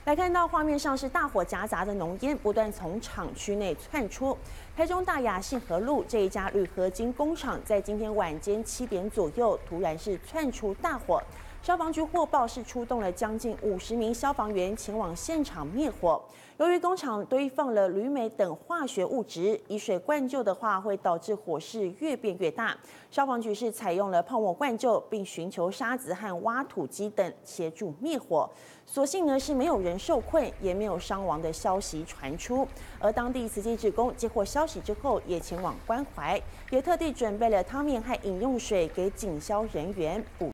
来看到画面上是大火夹杂的浓烟不断从厂区内窜出。台中大雅信和路这一家铝合金工厂，在今天晚间7点左右，突然是窜出大火。消防局获报是出动了将近50名消防员前往现场灭火。由于工厂堆放了铝镁等化学物质，以水灌救的话会导致火势越变越大。消防局是采用了泡沫灌救，并寻求沙子和挖土机等协助灭火。所幸呢是没有人受困，也没有伤亡的消息传出。而当地慈济志工接获消息之后，也前往关怀，也特地准备了汤面和饮用水给警消人员补